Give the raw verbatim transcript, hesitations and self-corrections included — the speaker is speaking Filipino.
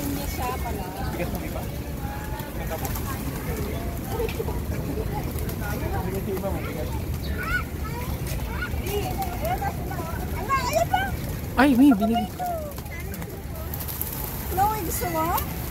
mahal niya siya pala. Bigat mo, di ba? Bigat yung iba mo, bigat. Ay, may binili. Chloe, gusto mo?